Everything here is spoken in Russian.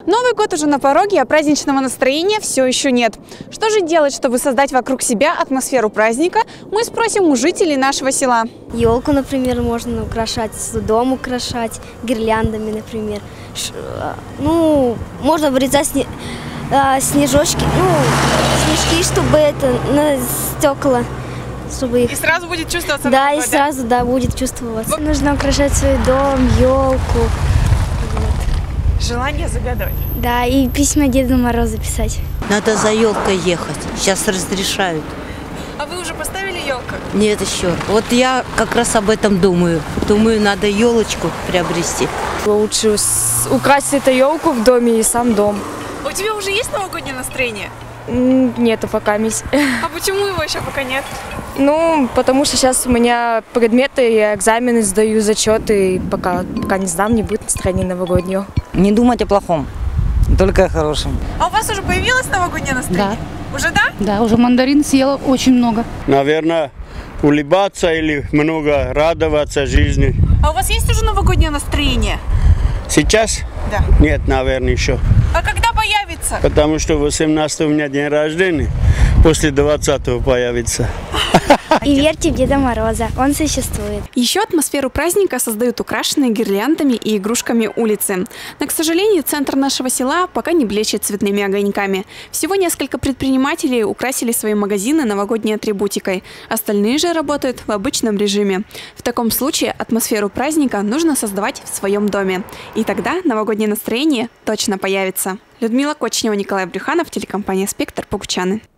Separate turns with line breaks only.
Новый год уже на пороге, а праздничного настроения все еще нет. Что же делать, чтобы создать вокруг себя атмосферу праздника, мы спросим у жителей нашего села.
Елку, например, можно украшать, дом украшать гирляндами, например. Можно вырезать снежочки, снежки, чтобы это на стекла. Чтобы их...
И сразу будет чувствоваться.
Да, и сразу, будет чувствоваться. Нужно украшать свой дом, елку.
Желание загадывать.
Да, и письма Деду Морозу писать.
Надо за елкой ехать. Сейчас разрешают.
А вы уже поставили елку?
Нет еще. Вот я как раз об этом думаю. Думаю, надо елочку приобрести.
Лучше украсить эту елку в доме и сам дом.
У тебя уже есть новогоднее настроение?
Нету пока.
А почему его еще пока нет?
Потому что сейчас у меня предметы, я экзамены сдаю, зачеты, и пока не сдам, не будет настроения новогоднего.
Не думать о плохом, только о хорошем.
А у вас уже появилось новогоднее настроение?
Да.
Уже да?
Да, уже мандарин съела очень много.
Наверное, улыбаться или много радоваться жизни.
А у вас есть уже новогоднее настроение?
Сейчас?
Да.
Нет, наверное, еще.
А когда появится?
Потому что 18 у меня день рождения, после 20 появится.
И верьте в Деда Мороза, он существует.
Еще атмосферу праздника создают украшенные гирляндами и игрушками улицы. Но, к сожалению, центр нашего села пока не блещет цветными огоньками. Всего несколько предпринимателей украсили свои магазины новогодней атрибутикой. Остальные же работают в обычном режиме. В таком случае атмосферу праздника нужно создавать в своем доме. И тогда новогоднее настроение точно появится. Людмила Кочнева, Николай Брюханов, телекомпания «Спектр», Богучаны.